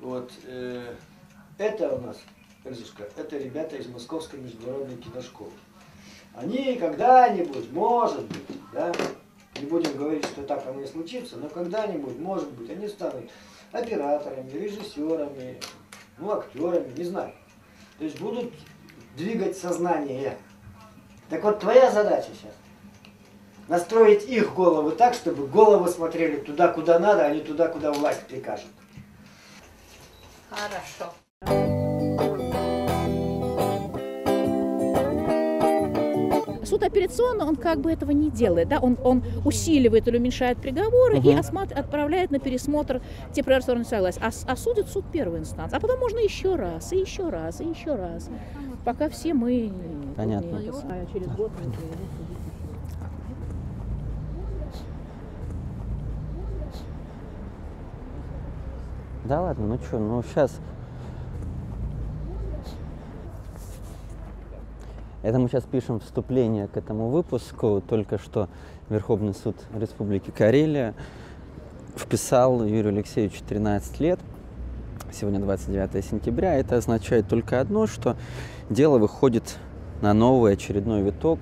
Вот, это у нас, Эльзушка, это ребята из Московской международной киношколы. Они когда-нибудь, может быть, да, не будем говорить, что так оно и случится, но когда-нибудь, может быть, они станут операторами, режиссерами, ну, актерами, не знаю. То есть будут двигать сознание. Так вот, твоя задача сейчас настроить их головы так, чтобы головы смотрели туда, куда надо, а не туда, куда власть прикажет. Хорошо. Суд апелляционный, он как бы этого не делает, да? Он усиливает или уменьшает приговоры и отправляет на пересмотр те приговоры, которые не согласен. А судит суд первой инстанции. А потом можно еще раз, и еще раз, и еще раз. Пока все мы... Понятно. Через год... Да ладно, ну что, ну сейчас... Это мы сейчас пишем вступление к этому выпуску. Только что Верховный суд Республики Карелия вписал Юрию Алексеевичу 13 лет. Сегодня 29 сентября. Это означает только одно, что дело выходит на новый очередной виток.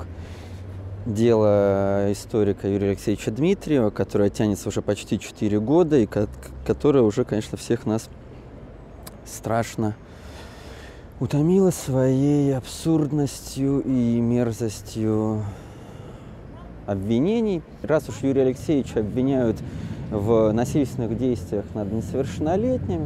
Дело историка Юрия Алексеевича Дмитриева, которое тянется уже почти 4 года и которое уже, конечно, всех нас страшно утомила своей абсурдностью и мерзостью обвинений. Раз уж Юрия Алексеевича обвиняют в насильственных действиях над несовершеннолетними,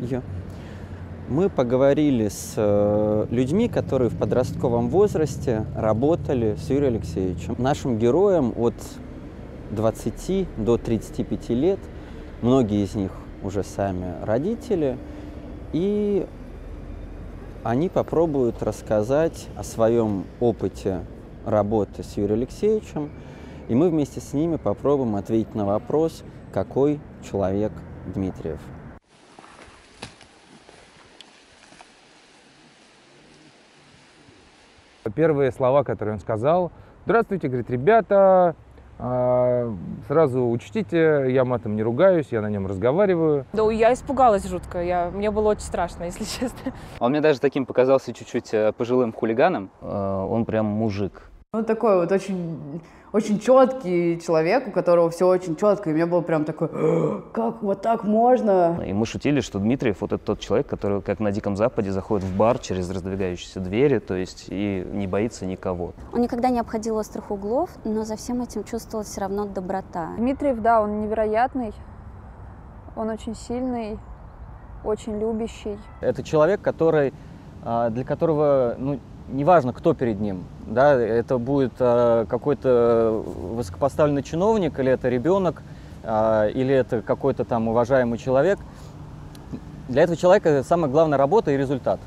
мы поговорили с людьми, которые в подростковом возрасте работали с Юрием Алексеевичем. Нашим героям от 20 до 35 лет, многие из них уже сами родители, и они попробуют рассказать о своем опыте работы с Юрием Алексеевичем, и мы вместе с ними попробуем ответить на вопрос, какой человек Дмитриев. Первые слова, которые он сказал: «Здравствуйте, говорит, ребята, сразу учтите, я матом не ругаюсь, я на нем разговариваю». Да, я испугалась жутко, мне было очень страшно, если честно. Он мне даже таким показался чуть-чуть пожилым хулиганом. Он прям мужик. Он такой вот очень четкий человек, у которого все очень четко, и мне было прям такой: как вот так можно? И мы шутили, что Дмитриев вот это тот человек, который, как на Диком Западе, заходит в бар через раздвигающиеся двери, то есть и не боится никого. Он никогда не обходил острых углов, но за всем этим чувствовалась все равно доброта. Дмитриев, да, он невероятный, он очень сильный, очень любящий. Это человек, для которого, неважно, кто перед ним, да, это будет какой-то высокопоставленный чиновник, или это ребенок, или это какой-то там уважаемый человек. Для этого человека самая главная работа и результат.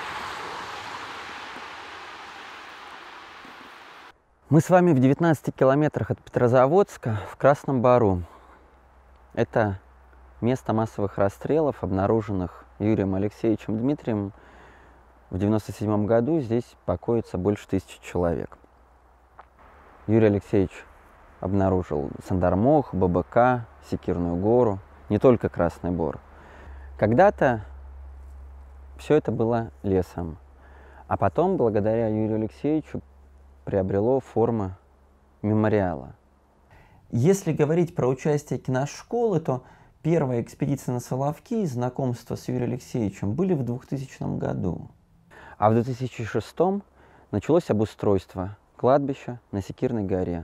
Мы с вами в 19 километрах от Петрозаводска в Красном Бару. Это место массовых расстрелов, обнаруженных Юрием Алексеевичем Дмитриевым. В 1997 году здесь покоится больше 1000 человек. Юрий Алексеевич обнаружил Сандармох, ББК, Секирную гору, не только Красный Бор. Когда-то все это было лесом, а потом, благодаря Юрию Алексеевичу, приобрело формы мемориала. Если говорить про участие киношколы, то первая экспедиция на Соловки и знакомство с Юрием Алексеевичем были в 2000 году. А в 2006 началось обустройство кладбища на Секирной горе.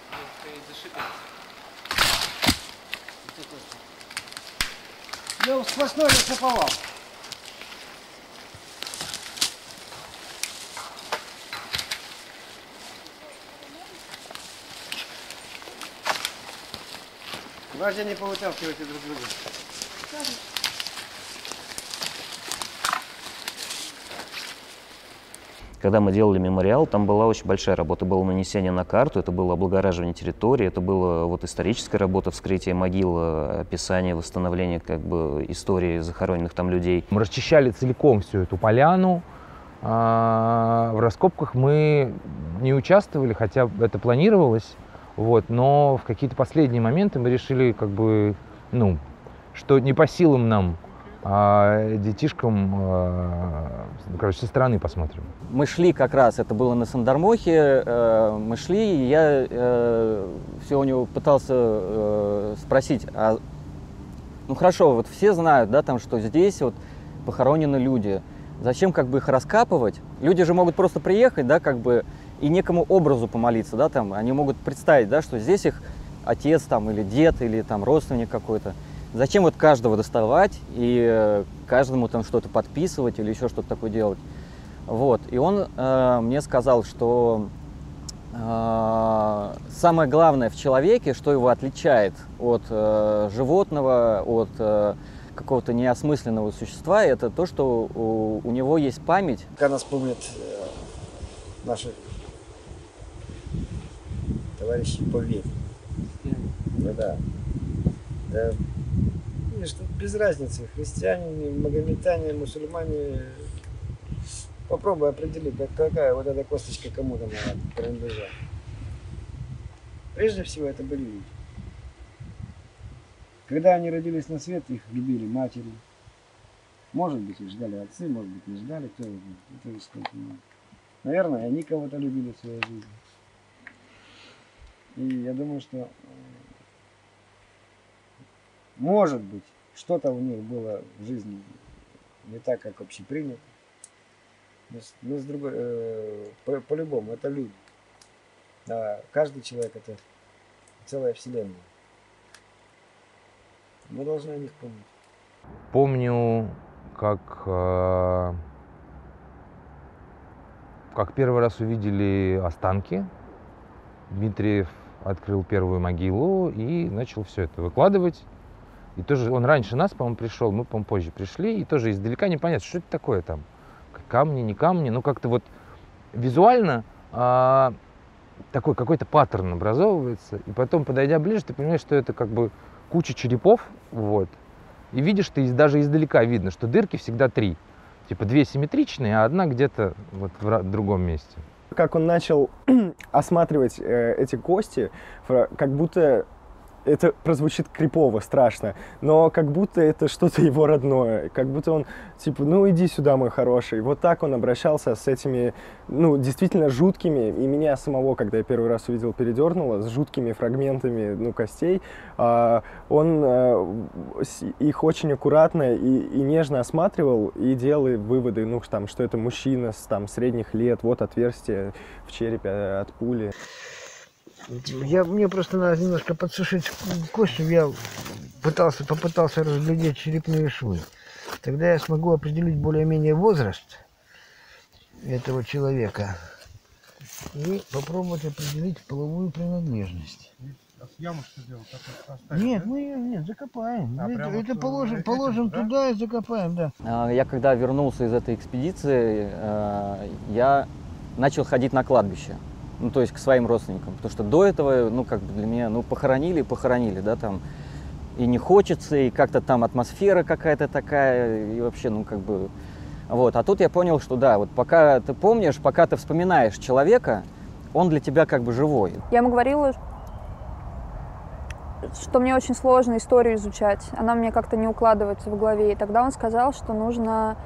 Я сплошной лесоповал. Важно не повыталкивайте друг друга. Когда мы делали мемориал, там была очень большая работа. Было нанесение на карту, это было облагораживание территории, это была историческая работа, вскрытие могил, описание, восстановление истории захороненных там людей. Мы расчищали целиком всю эту поляну. В раскопках мы не участвовали, хотя это планировалось. Но в какие-то последние моменты мы решили, что не по силам нам а детишкам, короче, со стороны посмотрим. Мы шли как раз, это было на Сандармохе, мы шли, и я все у него пытался спросить, ну хорошо, вот все знают, да, там, что здесь вот похоронены люди, зачем как бы их раскапывать? Люди же могут просто приехать, да, как бы, и некому образу помолиться, да, там, они могут представить, да, что здесь их отец там или дед, или там родственник какой-то. Зачем вот каждого доставать и каждому там что-то подписывать или еще что-то такое делать? Вот. И он мне сказал, что самое главное в человеке, что его отличает от животного, от какого-то неосмысленного существа, это то, что у него есть память. Когда нас помнят наши товарищи по вере. Да. Видишь, тут без разницы, христиане, магометане, мусульмане. Попробуй определить, какая вот эта косточка кому там принадлежала. Прежде всего, это были люди. Когда они родились на свет, их любили матери. Может быть, их ждали отцы, может быть, не ждали, кто это сколько. Наверное, они кого-то любили в своей жизни. И я думаю, что может быть, что-то у них было в жизни не так, как общепринято. Но с другой, по-любому, это люди. А каждый человек — это целая вселенная. Мы должны о них помнить. Помню, как первый раз увидели останки. Дмитриев открыл первую могилу и начал все это выкладывать. И тоже он раньше нас, по-моему, пришел, мы, по-моему, позже пришли, и тоже издалека непонятно, что это такое там. Камни, не камни, ну как-то вот визуально такой какой-то паттерн образовывается, и потом, подойдя ближе, ты понимаешь, что это как бы куча черепов, вот, и видишь, ты даже издалека видно, что дырки всегда 3, типа 2 симметричные, а одна где-то вот в другом месте. Как он начал осматривать эти кости, как будто это прозвучит крипово, страшно, но как будто это что-то его родное, как будто он, типа, ну иди сюда, мой хороший. Вот так он обращался с этими, ну, действительно жуткими, и меня самого, когда я первый раз увидел, передернуло, с жуткими фрагментами, ну, костей. Он их очень аккуратно и нежно осматривал и делал выводы, ну, там, что это мужчина там, средних лет, вот отверстие в черепе от пули. Мне просто надо немножко подсушить кость, я попытался разглядеть черепные швы. Тогда я смогу определить более-менее возраст этого человека и попробовать определить половую принадлежность. А яму что делать? Нет, мы ее закопаем. Это положим туда и закопаем, да. Я когда вернулся из этой экспедиции, я начал ходить на кладбище. Ну, то есть к своим родственникам, потому что до этого, ну, как бы для меня, ну, похоронили, да, там, и не хочется, и как-то там атмосфера какая-то такая, и вообще, ну, как бы, вот, а тут я понял, что да, вот пока ты помнишь, пока ты вспоминаешь человека, он для тебя как бы живой. Я ему говорила, что мне очень сложно историю изучать, она мне как-то не укладывается в голове, и тогда он сказал, что нужно,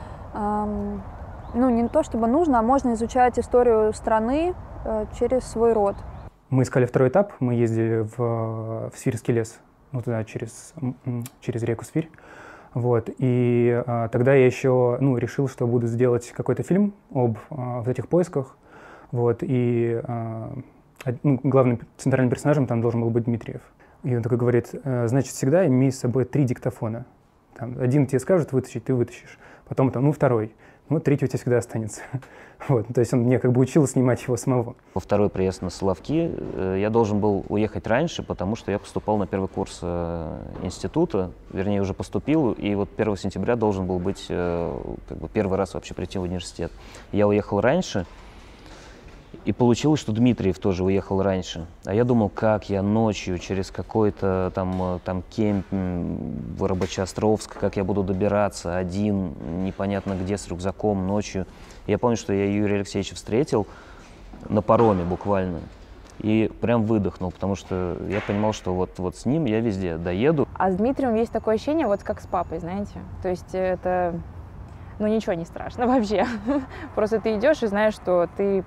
ну, не то чтобы нужно, а можно изучать историю страны через свой род. Мы искали второй этап, мы ездили в Свирский лес, ну туда через реку Свирь. Вот. И тогда я еще решил, что буду сделать какой-то фильм об вот этих поисках. Вот. И главным центральным персонажем там должен был быть Дмитриев. И он такой говорит, значит, всегда имей с собой 3 диктофона. Там, один тебе скажет вытащить, ты вытащишь. Потом там, второй. Ну, третий у тебя всегда останется. Вот, то есть он мне как бы учил снимать его самого. Во второй приезд на Соловки я должен был уехать раньше, потому что я поступал на первый курс института, вернее, уже поступил, и вот 1 сентября должен был быть как бы первый раз вообще прийти в университет. Я уехал раньше, и получилось, что Дмитриев тоже уехал раньше. А я думал, как я ночью через какой-то там кемп в Рыбачо-Островск, как я буду добираться один, непонятно где, с рюкзаком ночью. Я помню, что я Юрия Алексеевича встретил на пароме буквально. и прям выдохнул, потому что я понимал, что вот с ним я везде доеду. А с Дмитрием есть такое ощущение, вот как с папой, знаете. То есть это, ну, ничего не страшно вообще. Просто ты идешь и знаешь, что ты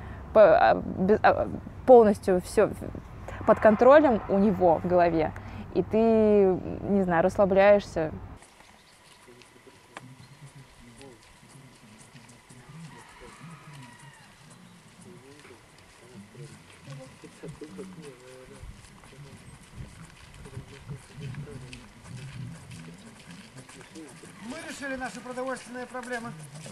полностью все под контролем у него в голове. И ты, не знаю, расслабляешься. Мы решили наши продовольственные проблемы.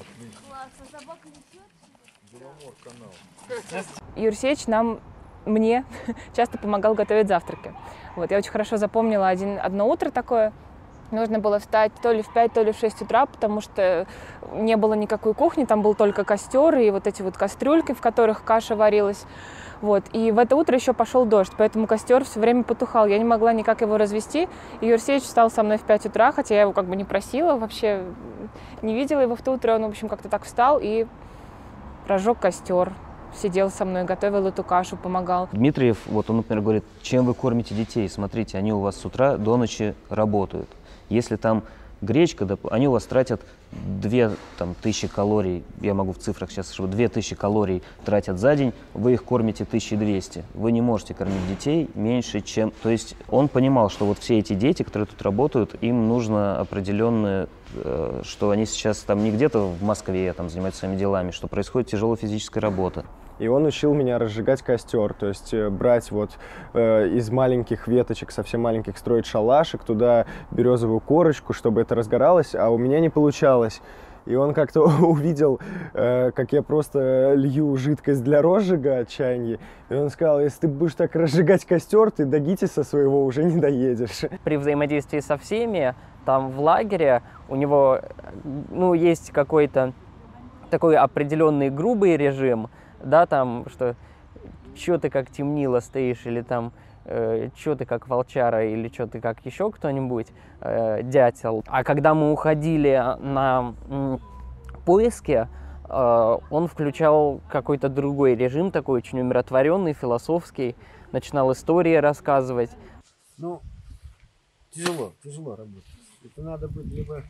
Юрий Алексеевич мне часто помогал готовить завтраки. Вот, я очень хорошо запомнила одно утро такое. Нужно было встать то ли в 5, то ли в 6 утра, потому что не было никакой кухни, там был только костер и вот эти вот кастрюльки, в которых каша варилась. Вот. И в это утро еще пошел дождь, поэтому костер все время потухал. Я не могла никак его развести. И Юрий Алексеевич встал со мной в 5 утра, хотя я его как бы не просила, вообще не видела его в то утро. Он, в общем, как-то так встал и разжег костер. Сидел со мной, готовил эту кашу, помогал. Дмитриев, вот он, например, говорит, чем вы кормите детей? Смотрите, они у вас с утра до ночи работают. Если там гречка, они у вас тратят 2000 калорий, я могу в цифрах сейчас скажу, 2000 калорий тратят за день, вы их кормите 1200. Вы не можете кормить детей меньше, чем... То есть он понимал, что вот все эти дети, которые тут работают, им нужно определенное, что они сейчас там не где-то в Москве там занимаются своими делами, что происходит тяжелая физическая работа. И он учил меня разжигать костер, то есть брать вот из маленьких веточек, совсем маленьких, строить шалашик, туда березовую корочку, чтобы это разгоралось, а у меня не получалось. И он как-то увидел, как я просто лью жидкость для розжига от чайни, и он сказал, если ты будешь так разжигать костер, ты до ГИТИСа своего уже не доедешь. При взаимодействии со всеми, там в лагере у него, ну, есть какой-то такой определенный грубый режим, да, там, что ты как темнило стоишь, или там, что ты как волчара, или что ты как еще кто-нибудь, дятел. А когда мы уходили на поиски, он включал какой-то другой режим, такой очень умиротворенный, философский, начинал истории рассказывать. Ну, тяжело работать. Это надо быть либо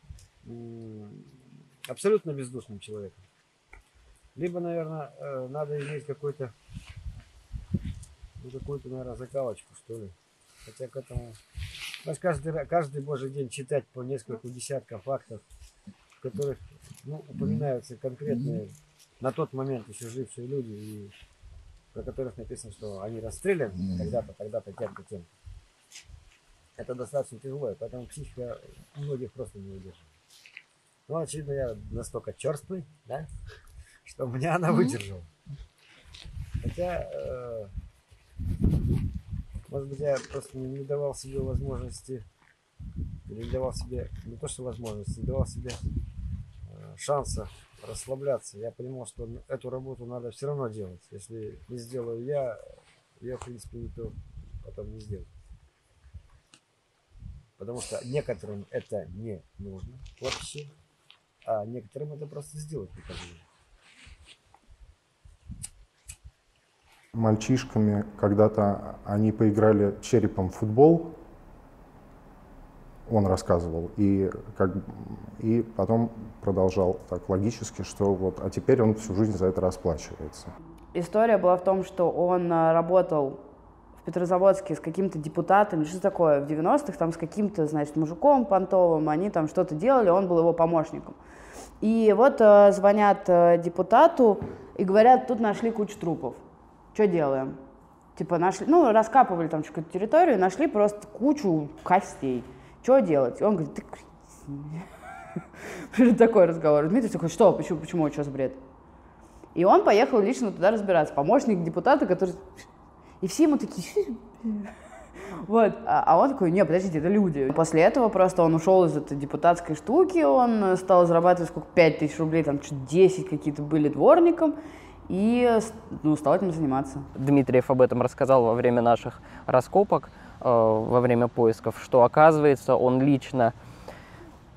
абсолютно бездушным человеком, либо, наверное, надо иметь какую-то, наверное, закалочку, что ли. Хотя к этому... Каждый божий день читать по несколько десятков фактов, в которых, ну, упоминаются конкретные на тот момент еще жившие люди, и про которых написано, что они расстреляны когда-то, тем-то, тем-то. Это достаточно тяжело, поэтому психика у многих просто не выдерживает. Ну, очевидно, я настолько черствый, да, что меня она выдержала. Хотя, может быть, я просто не давал себе возможности, или не давал себе, не то что возможности, не давал себе шанса расслабляться. Я понимал, что эту работу надо все равно делать. Если не сделаю я, в принципе, никто потом не сделает. Потому что некоторым это не нужно вообще, а некоторым это просто сделать не позволит. Мальчишками когда-то они поиграли черепом в футбол, он рассказывал, и потом продолжал так логически, что вот, а теперь он всю жизнь за это расплачивается. История была в том, что он работал в Петрозаводске с каким-то депутатом, что такое, в 90-х, там с каким-то, значит, мужиком понтовым, они там что-то делали, он был его помощником. И вот звонят депутату и говорят, тут нашли кучу трупов. Что делаем? Типа нашли, ну, раскапывали там какую-то территорию, нашли просто кучу костей. Что делать? И он говорит, ты такой разговор. Дмитрий такой, что, почему, что за бред? И он поехал лично туда разбираться. Помощник депутата, который... И все ему такие... Вот. А он такой, не, подождите, это люди. После этого просто он ушел из этой депутатской штуки, он стал зарабатывать сколько, 5000 рублей, там чуть 10 какие-то были дворником. И стал этим заниматься. Дмитриев об этом рассказал во время наших раскопок, во время поисков, что, оказывается, он лично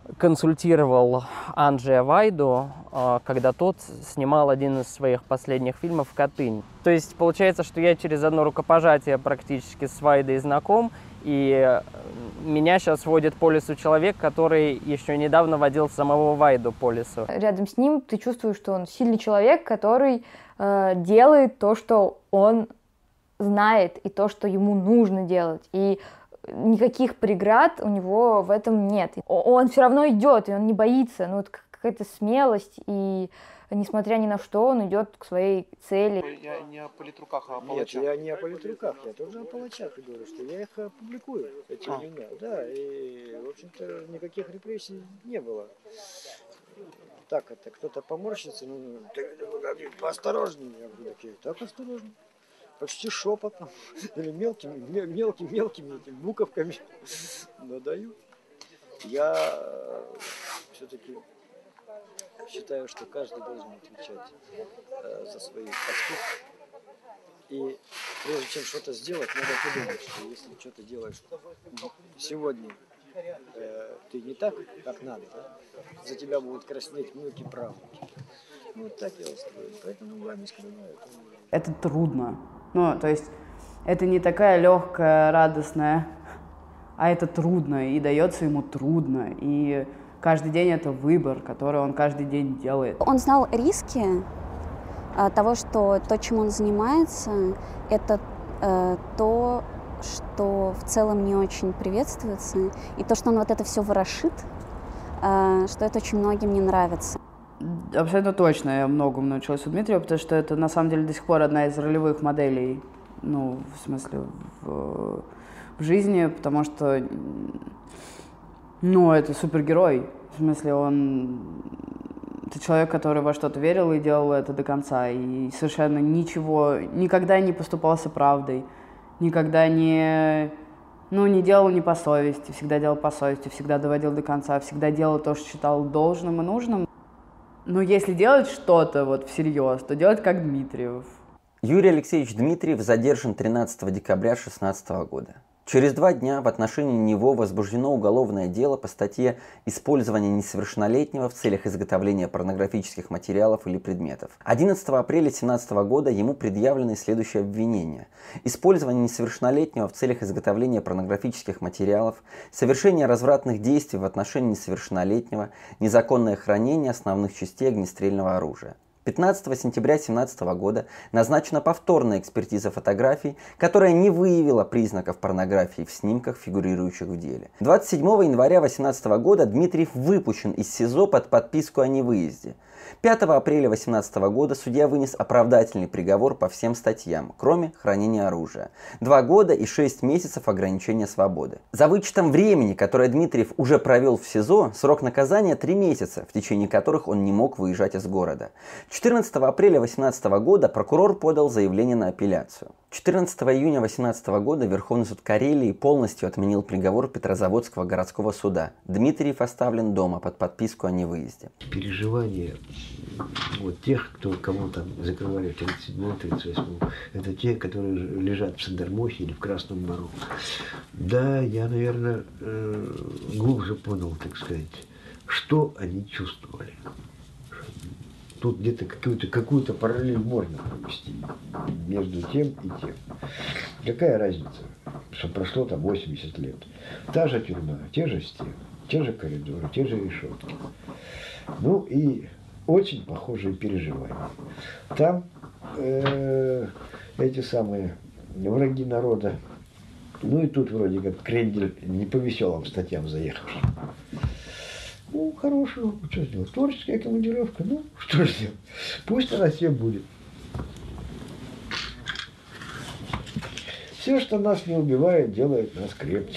консультировал Анджея Вайду, когда тот снимал один из своих последних фильмов «Катынь». То есть получается, что я через одно рукопожатие практически с Вайдой знаком, и меня сейчас водит по лесу человек, который еще недавно водил самого Вайду по лесу. Рядом с ним ты чувствуешь, что он сильный человек, который делает то, что он знает, и то, что ему нужно делать. И никаких преград у него в этом нет. Он все равно идет, и он не боится. Ну, это какая-то смелость, и несмотря ни на что, он идет к своей цели. Я не о политруках, а о палачах. Нет, я не о политруках, я тоже о палачах говорю, что я их публикую, эти имена. Да, и, в общем-то, никаких репрессий не было. Так, это кто-то поморщится, ну, поосторожнее, я говорю, такие, так осторожно. Почти шепотом или мелкими этими буковками, но даю. Я все-таки считаю, что каждый должен отвечать за свои поступки. И прежде чем что-то сделать, надо подумать, что если что-то делаешь сегодня, ты не так, как надо, да? За тебя будут краснеть внуки, правнуки. Ну, вот так я устрою. Поэтому я не скрываю. Это трудно. Ну, то есть это не такая легкая, радостная, а это трудно, и дается ему трудно. И каждый день это выбор, который он каждый день делает. Он знал риски того, что то, чем он занимается, это то, что в целом не очень приветствуется, и то, что он вот это все ворошит, что это очень многим не нравится. Абсолютно точно я многому научилась у Дмитрия, потому что это на самом деле до сих пор одна из ролевых моделей, ну, в смысле, в жизни, потому что, ну, это супергерой, в смысле, это человек, который во что-то верил и делал это до конца, и совершенно ничего, никогда не поступался правдой, никогда не делал не по совести, всегда делал по совести, всегда доводил до конца, всегда делал то, что считал должным и нужным. Но если делать что-то вот всерьез, то делать как Дмитриев. Юрий Алексеевич Дмитриев задержан 13 декабря 2016 года. Через 2 дня в отношении него возбуждено уголовное дело по статье «Использование несовершеннолетнего в целях изготовления порнографических материалов или предметов». 11 апреля 2017 года ему предъявлены следующие обвинения: использование несовершеннолетнего в целях изготовления порнографических материалов, совершение развратных действий в отношении несовершеннолетнего, незаконное хранение основных частей огнестрельного оружия. 15 сентября 2017 года назначена повторная экспертиза фотографий, которая не выявила признаков порнографии в снимках, фигурирующих в деле. 27 января 2018 года Дмитриев выпущен из СИЗО под подписку о невыезде. 5 апреля 2018 года судья вынес оправдательный приговор по всем статьям, кроме хранения оружия. 2 года и 6 месяцев ограничения свободы. За вычетом времени, которое Дмитриев уже провел в СИЗО, срок наказания 3 месяца, в течение которых он не мог выезжать из города. 14 апреля 2018 года прокурор подал заявление на апелляцию. 14 июня 2018 года Верховный суд Карелии полностью отменил приговор Петрозаводского городского суда. Дмитриев оставлен дома под подписку о невыезде. Переживания вот тех, кого там закрывали в 37-м, 38-м, это те, которые лежат в Сандермохе или в Красном Бару. Да, я, наверное, глубже понял, так сказать, что они чувствовали. Тут где-то какую-то параллель можно провести между тем и тем. Какая разница, что прошло там 80 лет? Та же тюрьма, те же стены, те же коридоры, те же решетки. Ну и очень похожие переживания. Там эти самые враги народа, ну и тут вроде как Крендель не по веселым статьям заехавший. Ну, хорошего, что сделать? Творческая командировка, ну, что сделать? Пусть она себе будет. Все, что нас не убивает, делает нас крепче.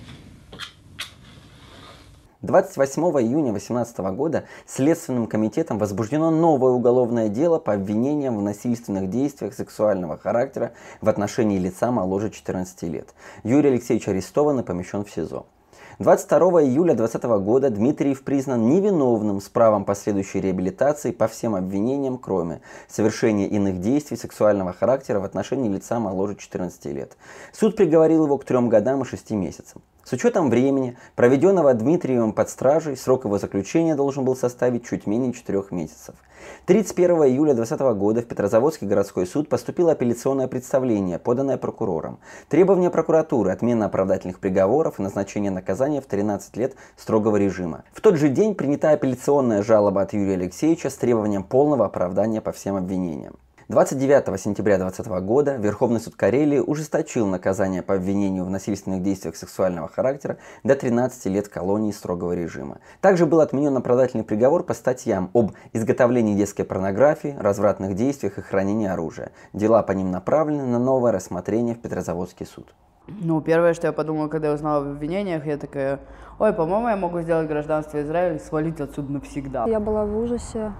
28 июня 2018 года Следственным комитетом возбуждено новое уголовное дело по обвинениям в насильственных действиях сексуального характера в отношении лица моложе 14 лет. Юрий Алексеевич арестован и помещен в СИЗО. 22 июля 2020 года Дмитриев признан невиновным с правом последующей реабилитации по всем обвинениям, кроме совершения иных действий сексуального характера в отношении лица моложе 14 лет. Суд приговорил его к 3 годам и 6 месяцам. С учетом времени, проведенного Дмитриевым под стражей, срок его заключения должен был составить чуть менее 4 месяцев. 31 июля 2020 года в Петрозаводский городской суд поступило апелляционное представление, поданное прокурором. Требования прокуратуры: отмена оправдательных приговоров и назначение наказания в 13 лет строгого режима. В тот же день принята апелляционная жалоба от Юрия Алексеевича с требованием полного оправдания по всем обвинениям. 29 сентября 2020 года Верховный суд Карелии ужесточил наказание по обвинению в насильственных действиях сексуального характера до 13 лет колонии строгого режима. Также был отменен оправдательный приговор по статьям об изготовлении детской порнографии, развратных действиях и хранении оружия. Дела по ним направлены на новое рассмотрение в Петрозаводский суд. Ну, первое, что я подумала, когда я узнала об обвинениях, я такая: ой, по-моему, я могу сделать гражданство Израиля и свалить отсюда навсегда. Я была в ужасе.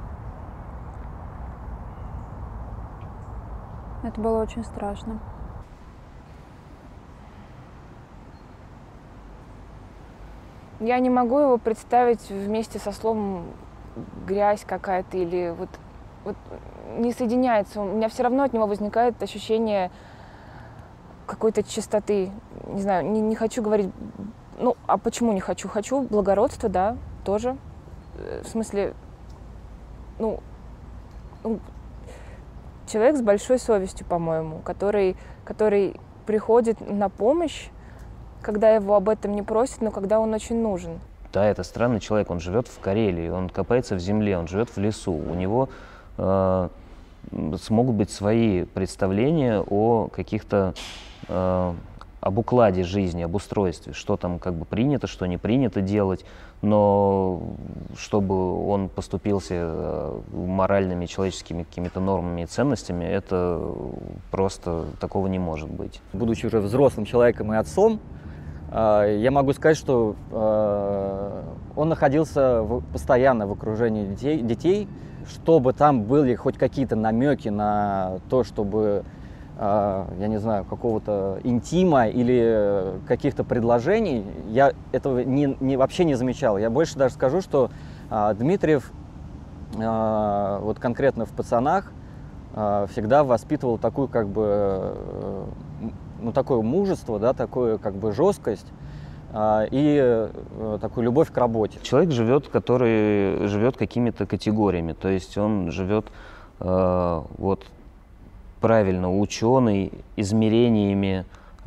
Это было очень страшно. Я не могу его представить вместе со словом грязь какая-то или вот не соединяется. У меня все равно от него возникает ощущение какой-то чистоты. Не знаю, не хочу говорить. Ну, а почему не хочу? Хочу благородства, да, тоже. В смысле, человек с большой совестью, по-моему, который приходит на помощь, когда его об этом не просят, но когда он очень нужен. Да, это странный человек, он живет в Карелии, он копается в земле, он живет в лесу. У него смогут быть свои представления о каких-то, об укладе жизни, об устройстве, что там как бы принято, что не принято делать. Но чтобы он поступился моральными, человеческими какими-то нормами и ценностями, это просто такого не может быть. Будучи уже взрослым человеком и отцом, я могу сказать, что он находился постоянно в окружении детей, чтобы там были хоть какие-то намеки на то, чтобы, я не знаю, какого-то интима или каких-то предложений, я этого вообще не замечал. Я больше даже скажу, что Дмитриев вот конкретно в «Пацанах» всегда воспитывал такую как бы, такое мужество, да, такую как бы жесткость и такую любовь к работе. Человек живет, который живет какими-то категориями, то есть он живет вот правильно, ученый, измерениями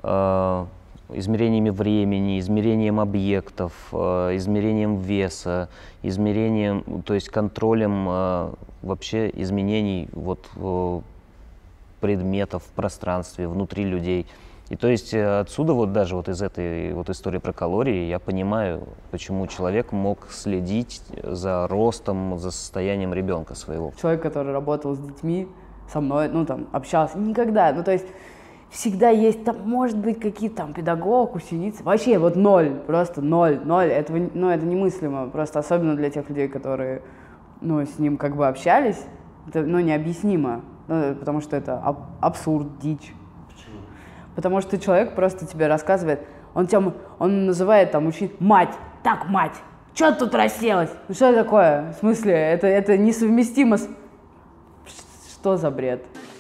времени, измерением объектов, измерением веса, измерением, то есть контролем вообще изменений вот, предметов в пространстве, внутри людей. И то есть отсюда вот даже вот из этой вот истории про калории я понимаю, почему человек мог следить за ростом, за состоянием ребенка своего. Человек, который работал с детьми, со мной, общался, никогда, то есть всегда есть, там, может быть, какие-то там педагог, ученица, вообще вот ноль, просто ноль, это немыслимо, просто особенно для тех людей, которые, с ним как бы общались, это, необъяснимо, потому что это абсурд, дичь. Почему? Потому что человек просто тебе рассказывает, он называет там учить мать, так, мать, что тут расселась? Что это такое? В смысле, это несовместимо с... Что за бред?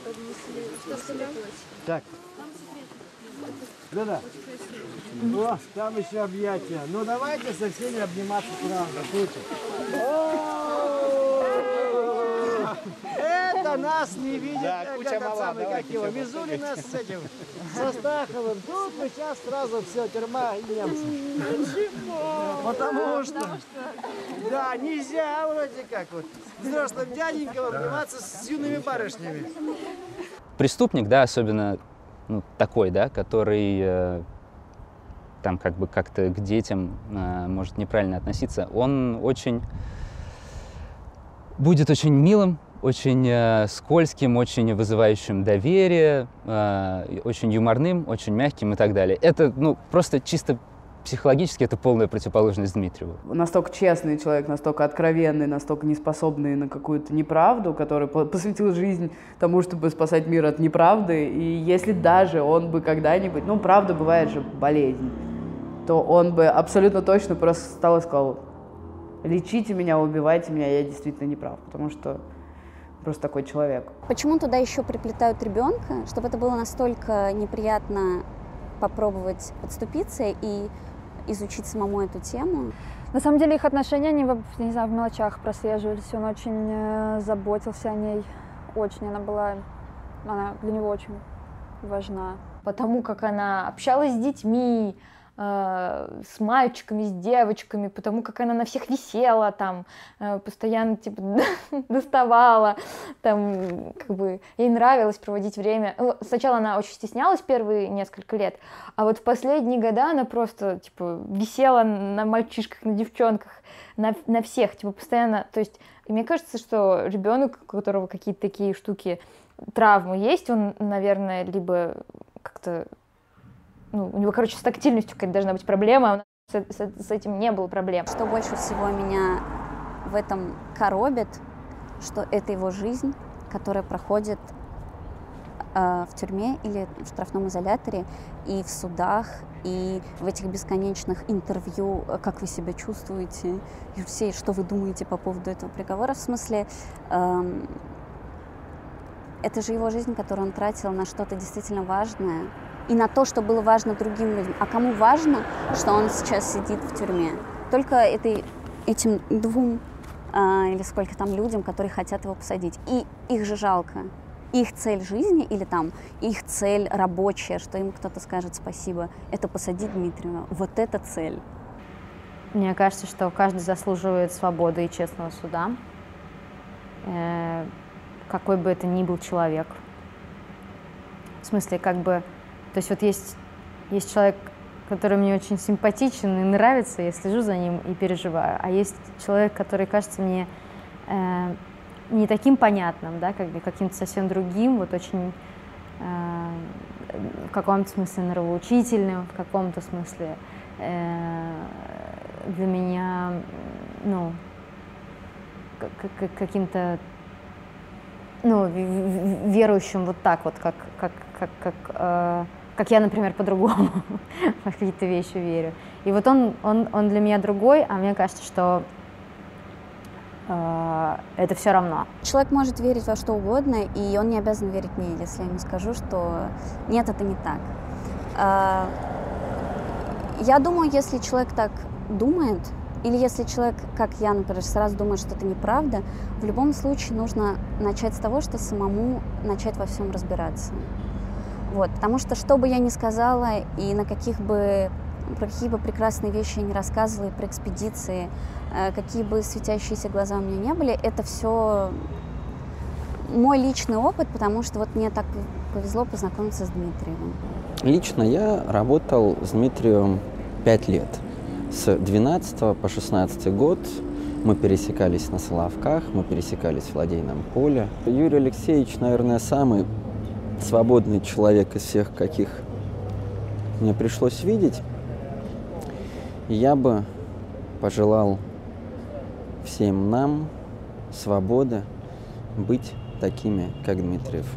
Так. Да-да. О, там еще объятия. Ну давайте со всеми обниматься правда. Это нас не видит, как его. Везули нас с этим, со Стаховым. Тут мы сейчас сразу все, тюрьма и немцы. Потому что, да, нельзя вроде как вот взрослым дяденькам обниматься с юными барышнями. Преступник, да, особенно такой, да, который там как бы как-то к детям может неправильно относиться, он будет очень милым, очень скользким, очень вызывающим доверие, очень юморным, очень мягким и так далее. Это, просто чисто психологически это полная противоположность Дмитриеву. Настолько честный человек, настолько откровенный, настолько неспособный на какую-то неправду, который посвятил жизнь тому, чтобы спасать мир от неправды. И если даже он бы когда-нибудь, правда бывает же болезнь, то он бы абсолютно точно просто встал и сказал: лечите меня, убивайте меня, я действительно не прав, потому что просто такой человек. Почему туда еще приплетают ребенка? Чтобы это было настолько неприятно попробовать подступиться и изучить самому эту тему. На самом деле их отношения, они, не знаю, в мелочах прослеживались. Он очень заботился о ней, очень. Она для него очень важна. Потому как она общалась с детьми, с мальчиками, с девочками, потому как она на всех висела, там, постоянно, типа, доставала, там, как бы, ей нравилось проводить время. Сначала она очень стеснялась первые несколько лет, а вот в последние годы она просто, типа, висела на мальчишках, на девчонках, на всех, типа, постоянно, то есть, мне кажется, что ребенок, у которого какие-то такие штуки, травмы есть, он, наверное, либо как-то, ну, у него, короче, с тактильностью какая-то должна быть проблема, а у нас с этим не было проблем. Что больше всего меня в этом коробит, что это его жизнь, которая проходит в тюрьме или в штрафном изоляторе, и в судах, и в этих бесконечных интервью, как вы себя чувствуете, и все, что вы думаете по поводу этого приговора. В смысле, это же его жизнь, которую он тратил на что-то действительно важное, и на то, что было важно другим людям. А кому важно, что он сейчас сидит в тюрьме? Только этим двум или сколько там людям, которые хотят его посадить. И их же жалко. Их цель жизни или там их цель рабочая, что им кто-то скажет спасибо, это посадить Дмитриева. Вот это цель. Мне кажется, что каждый заслуживает свободы и честного суда, какой бы это ни был человек. В смысле, как бы, то есть вот есть человек, который мне очень симпатичен и нравится, я слежу за ним и переживаю, а есть человек, который кажется мне не таким понятным, да, как бы каким-то совсем другим, вот очень в каком-то смысле нравоучительным, в каком-то смысле для меня, ну, каким-то, ну, верующим вот так вот, как я, например, по-другому в какие-то вещи верю. И вот он для меня другой, а мне кажется, что это все равно. Человек может верить во что угодно, и он не обязан верить мне, если я ему скажу, что нет, это не так. Я думаю, если человек так думает, или если человек, как я, например, сразу думает, что это неправда, в любом случае нужно начать с того, что самому начать во всем разбираться. Вот, потому что бы я ни сказала, и про какие бы прекрасные вещи я ни рассказывала, и про экспедиции, какие бы светящиеся глаза у меня не были, это все мой личный опыт, потому что вот мне так повезло познакомиться с Дмитриевым. Лично я работал с Дмитриевым 5 лет. С 12 по 16 год мы пересекались на Соловках, мы пересекались в Ладейном поле. Юрий Алексеевич, наверное, самый свободный человек из всех, каких мне пришлось видеть. И я бы пожелал всем нам свободы быть такими, как Дмитриев.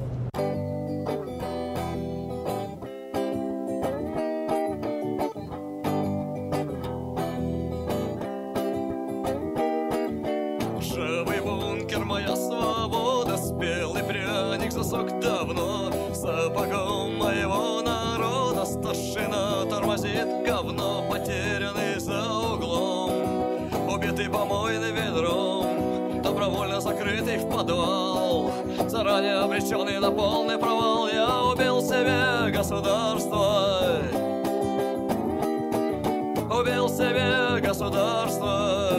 Ржавый бункер, моя свобода, спелый пряник засох давно. Сапогом моего народа старшина тормозит говно, потерянный за углом, убитый помойным ведром, добровольно закрытый в подвал, заранее обреченный на полный провал. Я убил себе государство, убил себе государство.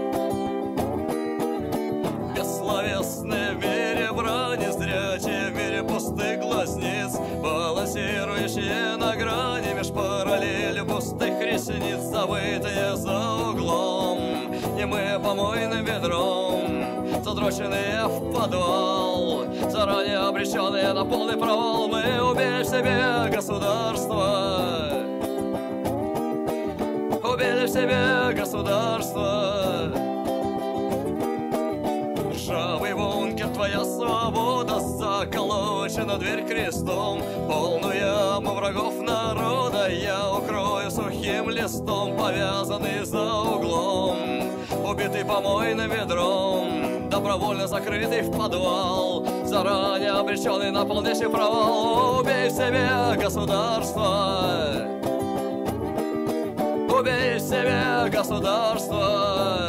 Бессловесные в мире брани, зрячие в мире пустых глазниц, балансирующие на грани меж параллелью пустых ресниц, забытые за углом, немые помойным ведром, задроченные в подвал, заранее обреченные на полный провал. Мы убили себе государство, убили себе государство. Ржавый бункер, твоя свобода, заколочена дверь крестом, полную яму врагов народа я укрою сухим листом, повязанный за углом, убитый помойным ведром, добровольно закрытый в подвал, заранее обреченный на полнейший провал. Убей себе государство, убей государства.